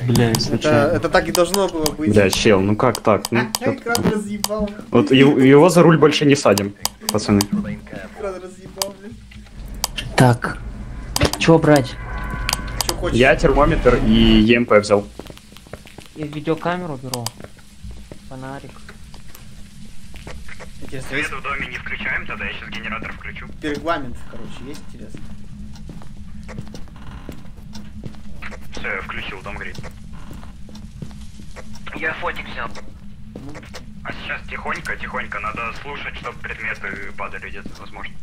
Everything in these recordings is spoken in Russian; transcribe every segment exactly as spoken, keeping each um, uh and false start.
Бля, Это, случайно. это так и должно было быть. Бля, чел, ну как так? Ну, вот, Экран разъебал. вот его, его за руль больше не садим, пацаны. Экран разъебал, блин. Так. Чего брать? Чё хочешь? Я термометр и Е М П взял. Я видеокамеру беру. Фонарик. Интересно, есть Свет в доме не включаем, тогда я сейчас генератор включу. регламент, короче, есть интересно? Все, я включил, дом горит. Я фотик взял. А сейчас тихонько, тихонько, надо слушать, чтобы предметы падали где-то, возможно.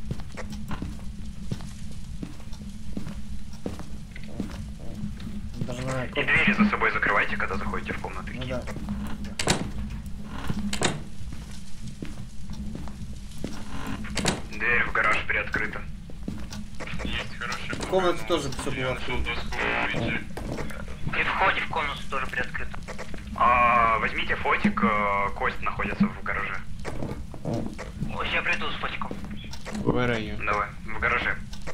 Даже на... И двери за собой закрывайте, когда заходите в комнату. Ну да. Дверь в гараж приоткрыта. Есть хороший. В комнате тоже все Я было нашел открыто. доску уйти. И входе в комнату тоже приоткрыто. А, возьмите фотик, э, кость находится в гараже. Ой, я приду с фотиком. Выраю. Давай, в гараже.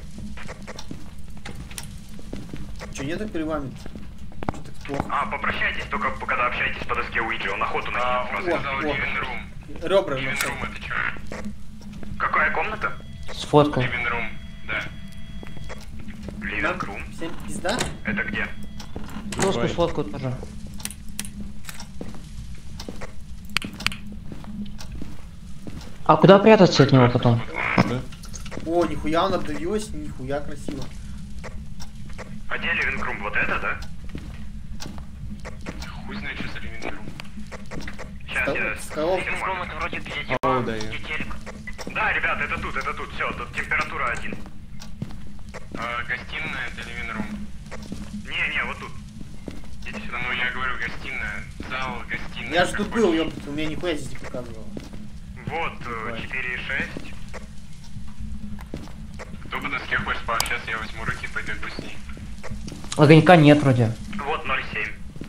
Че, нет регламента? Что так плохо? А, попрощайтесь только когда общаетесь по доске Уиджи, он охоту А, накинет он сразу. сказал о. living room. Ребра Living носят. room это чё? Какая комната? Сфоткал. Living room, да. Living room. Всем пизда? Это где? Доску сфоткал тоже. А куда прятаться от него потом? О, нихуя он обновилась, нихуя красиво. А где living room? Вот это, да? Хуй знает, что за living room. Сейчас я... Столов. Рум это вроде где О, диван, да, где я. телек. Да, ребят, это тут, это тут, все, тут температура один. А, гостиная это living room. Не, не, вот тут. Идите сюда. Ну я говорю гостиная, зал, гостиная. Я же как тут был, хочешь. ёпта, у меня нихуя здесь не показывало. Вот, Давай. четыре и шесть. Кто по доске хочет пообщаться, я возьму руки и побегу с ней. Огонька нет вроде. Вот ноль семь.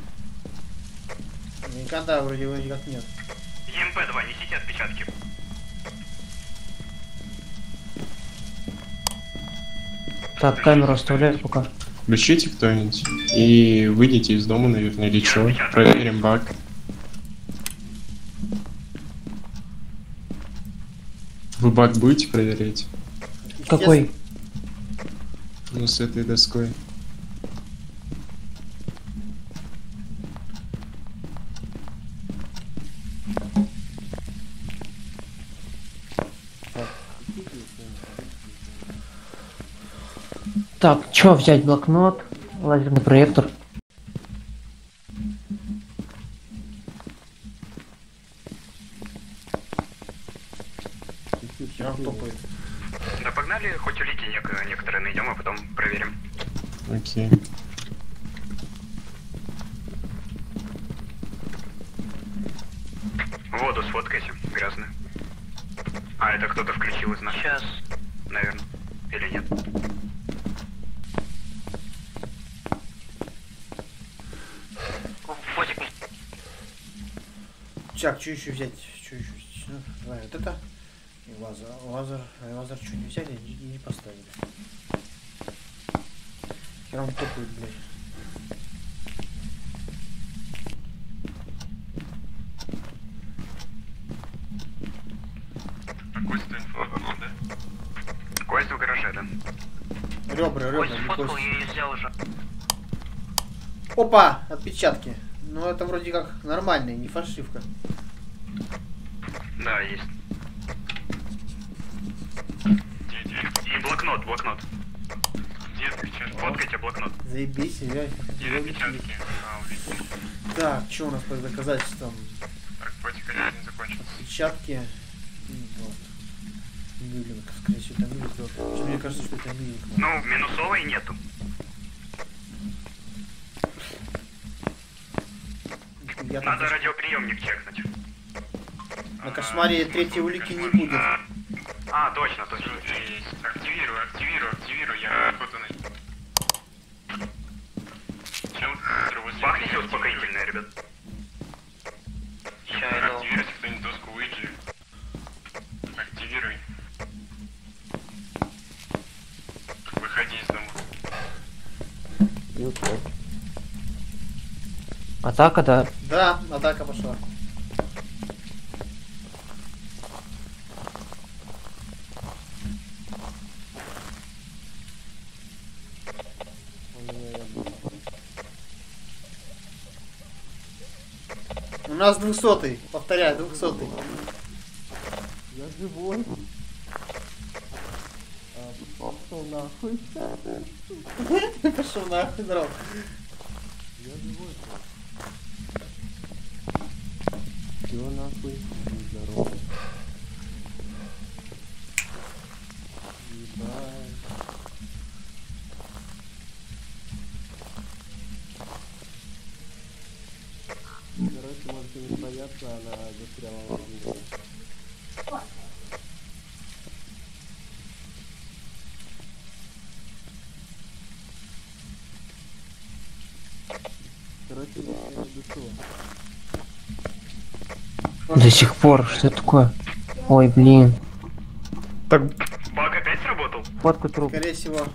Никогда вроде его никак нет. Е М П два, несите отпечатки. Так, камеру оставляю пока. Включите кто-нибудь и выйдите из дома, наверное, или чё. Проверим баг. Вы баг будете проверять? Какой? Ну, с этой доской. Так, чё взять? Блокнот, лазерный проектор. Херам топает. Да погнали, хоть улики нек- некоторые найдем, а потом проверим. Окей. Воду сфоткайте, грязную. А, это кто-то включил из нас. Сейчас. Наверное. Или нет? Фотик. Чак, что еще взять? Что еще? Ну, давай вот это. И лазер. Лазер. А лазер что, не взяли и не поставили. Херам топает, блядь. А кость инфо, да? Кость в гараже, да? Ребра, ребра, Ой, не сфоткал, кость. я ее взял уже. Опа! Отпечатки. Ну это вроде как нормальные, не фальшивка. Да, есть. Где, где? И блокнот, блокнот. Где отпечатки? Фоткайте блокнот. Заебись, я. Где отпечатки? А, увидел. Так, что у нас по доказательствам? Так, фотик один закончился. Отпечатки. М, Вот. Миллинг, скорее всего, это миллинг. Что мне кажется, что это миллинг. Ну, минусовой нету. Я там Надо радиоприемник чекнуть. на кошмаре третьей улики не будет. А, а, точно, точно. Внутри есть. Активирую, активирую, активирую, я охоту на... Чел, который возле Бахните меня успокоительное, ребят. Сейчас иду. активируйте кто-нибудь доску Уиджи. Активируй. Выходи из дома. Атака, да. Да, атака пошла. У нас двухсотый, повторяю, двухсотый. Я живой. А, пошел нахуй. Пошел нахуй, здорово. Я живой. Все нахуй. Здорово. Ебать. Короче, можете не бояться, она застряла в снегу. Короче, я дышу. До сих пор, что это такое? Ой, блин. Так, Баг опять сработал? Фотку труп. Скорее всего.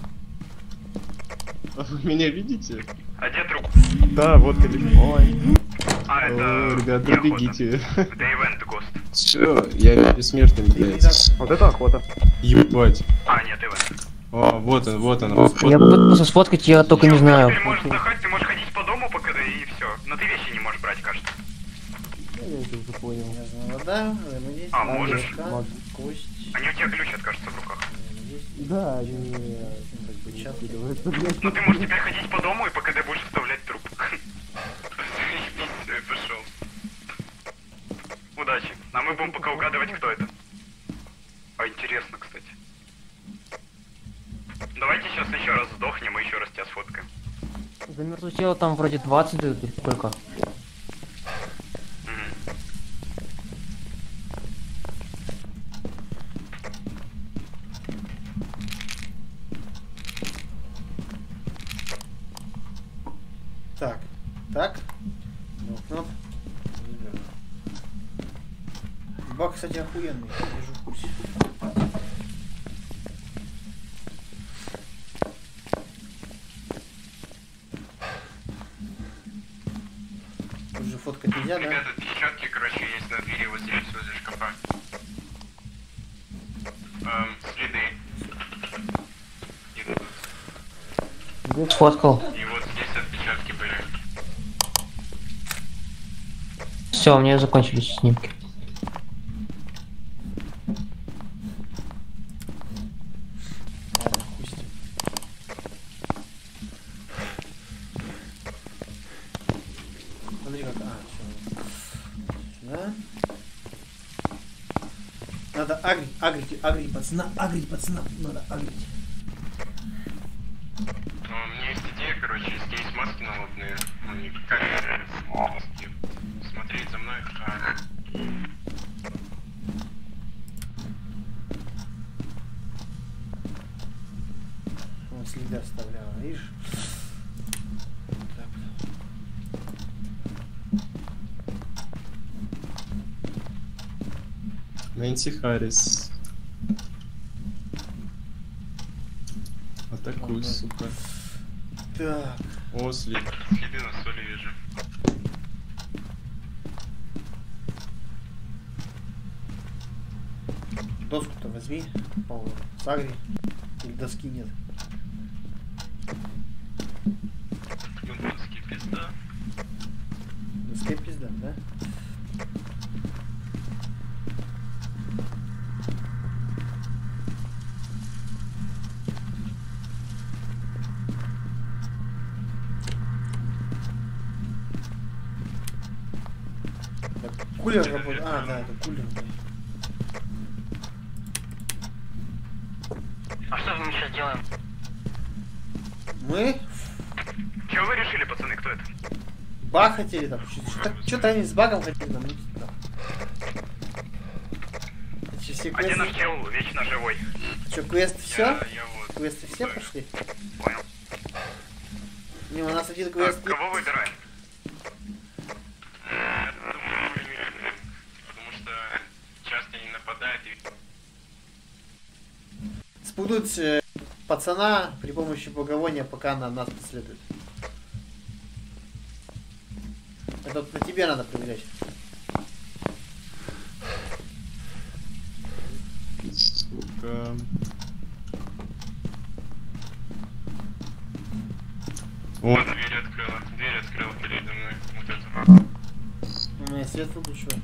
А вы меня видите? А где труп? да, вот или... Ой. А, О, это... ребята, не охота. бегите. Это ивент Гост. Все, я бессмертный, блядь. Вот это охота. Ебать. А, нет, ивент. О, вот он, вот он. Вот. Я пытался сфоткать, я только не знаю. Ты можешь заходить, ты можешь ходить по дому пока, да и все. Но ты вещи не можешь брать, кажется. Да, я это уже понял. Грязная вода, взаимодействие, А, можешь? молока, кость. Они у тебя ключ, кажется, в руках. взаимодействие. Да, они как бы не Отпечатки. скидываются, блядь. Ну ты можешь теперь ходить по дому и пока ты будешь вставлять труп. Все, пошел. Удачи. А мы будем пока угадывать, кто это. А интересно, кстати. Давайте сейчас еще раз сдохнем и еще раз тебя сфоткаем. За мертвое тело там вроде двадцать дают или сколько? Мгм. Так, так. Блокнот. Баг, кстати, охуенный, я держу в курсе. Тут же фоткать нельзя, да? Ребята, трещотки, короче, есть на двери вот здесь, возле шкафа. Эм, следы. Идут. Сфоткал. И вот здесь отпечатки были. Все, у меня закончились снимки. Ладно, хуй с ним. Смотри, как... А, всё. Сюда. Надо агрить, агрить, агрить пацана, агрить пацана, надо агрить. Но у меня есть идея, короче, если есть маски налобные, ну не камеры, маски. Смотреть за мной, а... Он следы оставлял, видишь? Так. Нэнси Харрис. Атакуй, Ага. сука. Так. О, след. Следы на соли вижу. Доску-то возьми, Павел, сагри. Или доски нет. Юнонский пизда. Доски пизда, да? Так, кулер работает. А, да, это кулер. А что мы сейчас делаем? Мы Чего вы решили, пацаны, кто это? баг хотели там. Что-то они с багом хотели там. там. Че, все А где наш квесты? чел вечно живой? Что, квест все? Я, я вот. Квесты все прошли? Понял. Не, у нас один Так, квест. кого выбираем? Я думаю, потому что часто они нападают и... Спутать э, пацана при помощи благовония, пока она нас преследует. Это на тебе надо проверять. Сука. Вот Вот. дверь открыла. Дверь открыла передо мной. Вот это. У меня свет выключил.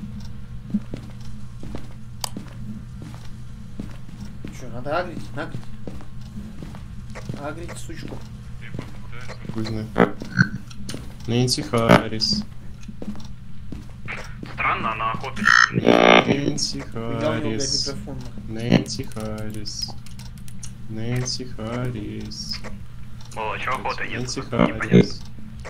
Че, надо агрить, агрить. Агрить сучку. И попытается. Хуй знает. Нэнси Харрис. Странно, на охоту. Нэнси Я у него, блядь, Харрис. микрофон. Нэнси Харрис. Нэнси Харрис. О, чё охота нет? Нэнси Непонятно. Харрис.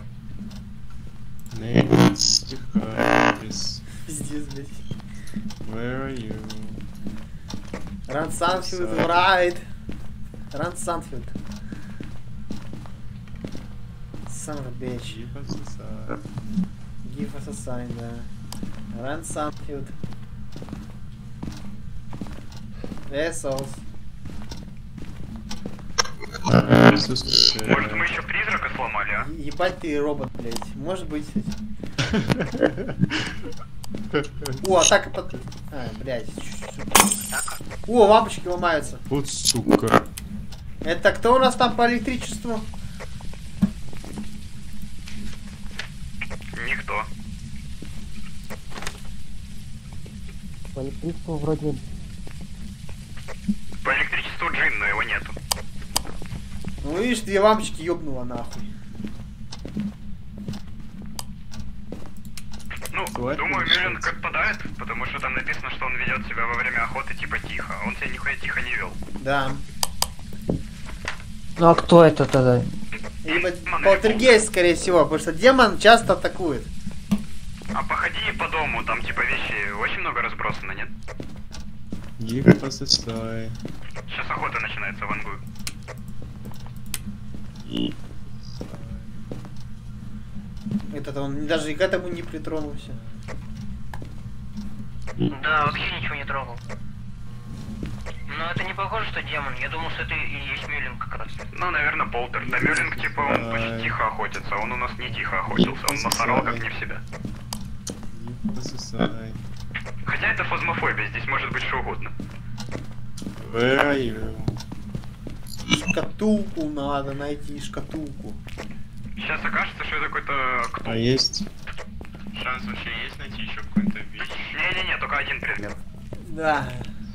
Нэнси Харрис. Пиздец, блядь. Where are you? Run Sunfield, right. Run Sunfield. Son of a bitch. Give us a sign. Give us a sign, да. Run Sunfield. Vessels. Может, мы еще призрака сломали, а? Е- Ебать ты робот, блядь. Может быть. О, атака под... А, блядь. Атака. О, лампочки ломаются. Вот сука. Это кто у нас там по электричеству? Никто. По электричеству вроде... По электричеству Джин, но его нету. Ну видишь, две лампочки ёбнула нахуй. Ну, Давай думаю, получается. Мюллинг отпадает, потому что там написано, что он ведет себя во время охоты типа тихо. А он себя нихуя тихо не вел. Да. Ну а кто это тогда? Либо Демон или полтергейст, скорее всего, потому что демон часто атакует. А походи по дому, там типа вещи очень много разбросано, нет? Give us a sign. Сейчас охота начинается, вангую. Give Этот он даже и к этому не притронулся. Да, вообще ничего не трогал. Но это не похоже, что демон. Я думал, что это и есть Мюллинг как раз. Ну, наверное, Полтер. Да Мюллинг, типа, он почти тихо охотится, а он у нас не тихо охотился, он насорал как не в себя. us a sign. Хотя это фазмофобия, здесь может быть что угодно. Where are you? Шкатулку надо найти, шкатулку. Сейчас окажется, что это какой-то... А есть? Шанс вообще есть найти еще какую-то вещь? Не-не-не, только один предмет. Да.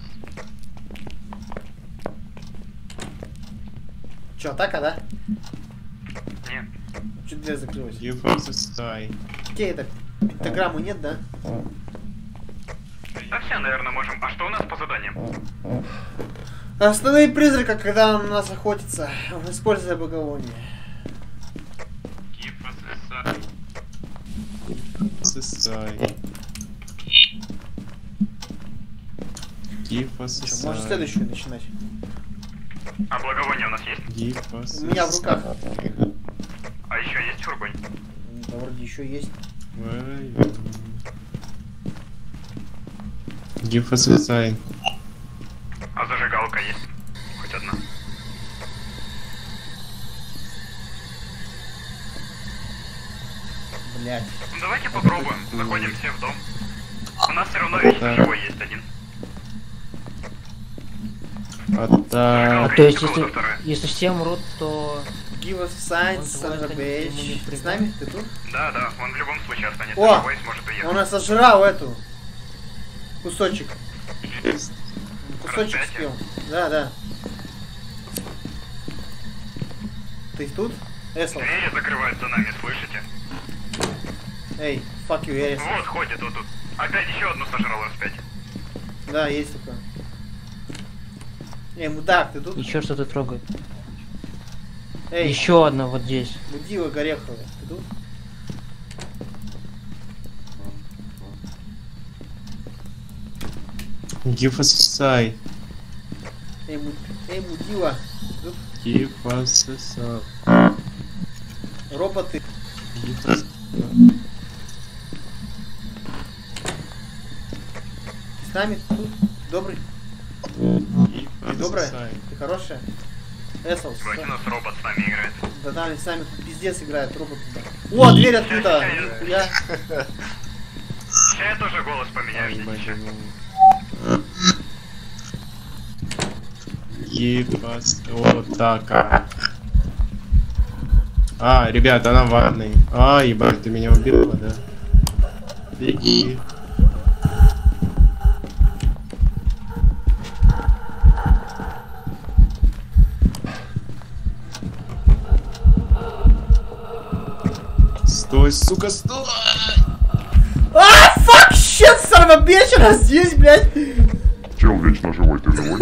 Че, атака, да? Не. Чуть дверь закрылась. Give us a sign. Где это? Пентаграммы нет, да? Да все, наверное, можем. А что у нас по заданиям? Останови призрака, когда он на нас охотится, используя благовоние. Give us a sign. Give us a sign. Give us a Чё, можешь sign. следующую начинать? А благовоние у нас есть? Give us У a меня в руках. sign. А еще есть фургонь? Да, вроде еще есть. Where are you? Give us a sign. А зажигалка есть? Хоть одна. Блять. Ну давайте попробуем. Заходим все в дом. У нас все равно вещи Да. всего есть один. А та... А то есть, Какого-то если, вторая. если все умрут, то... Give us signs, Он son of a звонит, ему не bitch. Ты с придёт. нами? Ты тут? Да, да, он в любом случае останется О! живой и сможет уехать. Он нас сожрал эту. Кусочек. Кусочек Распятие? спел. Да, да. Ты тут? Эсл. Двери закрывают за нами, слышите? Эй, fuck you, Эрис. Вот, ходит вот тут. Опять еще одну сожрал распятие. Да, есть такое. Эй, мудак, ты тут? Еще что-то трогает. Эй, Еще одна вот здесь. мудила гореховая. Ты тут? Give us a sign. Эй, му... Эй мудила. Ты тут? Give us a sign. Роботы. Give us... Ты с нами? Ты тут? Добрый? Give Ты us добрая? a sign. Ты хорошая? Эсл. Сегодня у нас робот с нами играет. Да там с нами тут пиздец играет робот. Да. О, дверь открыта. Я... Сейчас я тоже голос поменяю. Ебать, вот так. А. а, ребят, она в ванной. А, ебать, ты меня убила, да? Беги. Стой, сука, стой! А, фак, щет, сорва вечера здесь, блядь. Чел вечно живой, ты живой?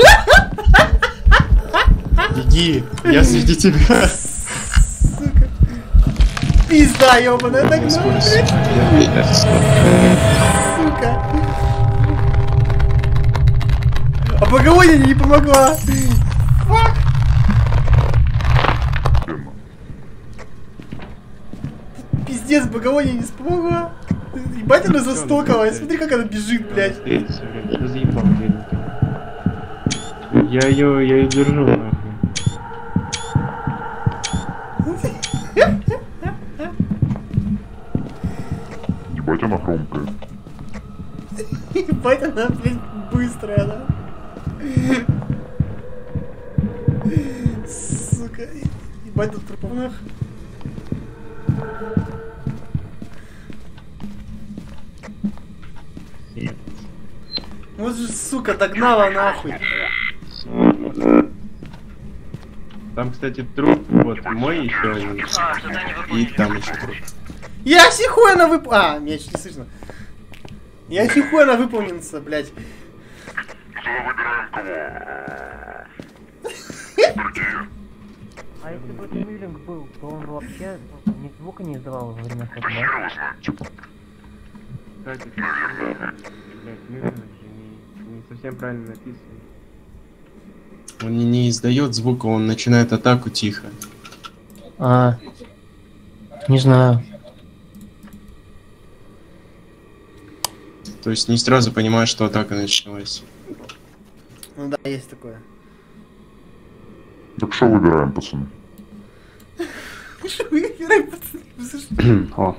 Беги, я среди тебя. Сука. Пизда, ёбаная, так Господи, блядь. сука. Сука. А погоди, не помогла. Фак. Дема. Пиздец, боговодья не помогла. Ебать, она застокалась. Смотри, как она бежит, блядь. Что заебал, блядь? Я ее, я ее держу, нахуй. Ебать она хромкая. Ебать, она, блядь, быстрая, да? Сука. Ебать, тут трупов. Вот же, сука, догнала нахуй. Там, кстати, труп, вот, мой еще один. А, задание И выполнили. там еще труп. Я сихуя вып... А, мяч не слышно. Я сихуя выполнится, блядь. Сюда выбираем кого. Другие. А если бы это Мюллинг был, то он вообще ни звука не издавал во время хода, да? Типа. Кстати, блядь, Мюллинг же не, не совсем правильно написан. Он не, не издает звука, он начинает атаку тихо. А, не знаю. То есть не сразу понимаешь, что атака началась. Ну да, есть такое. Так что выбираем, пацаны? Выбирай, пацаны. О,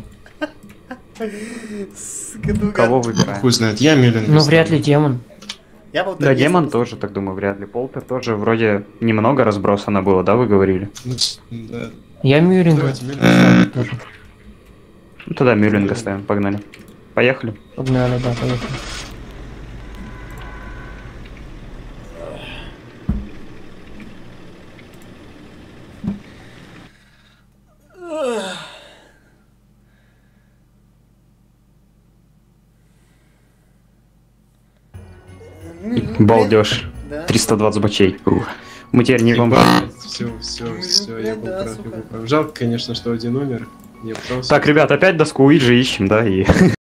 Сука, ну кого выбираем? Хуй знает, я Мюллинг. Ну, вряд ли демон. Я был Да, так демон есть. тоже, так думаю, вряд ли. Полтер тоже вроде немного разбросано было, да, вы говорили? Ну, да. Я Мюринга. Давайте Мюллинга. Тоже. Ну тогда Мюллинга ставим, погнали. Поехали. Погнали, да, поехали. Балдеж. Да. триста двадцать бачей. Ух. Мы теперь не вам. Все, все, все, Блин, я был да, прав, я сука. был прав. Жалко, конечно, что один умер. Я пытался. Так, ребят, опять доску Уиджи ищем, да, и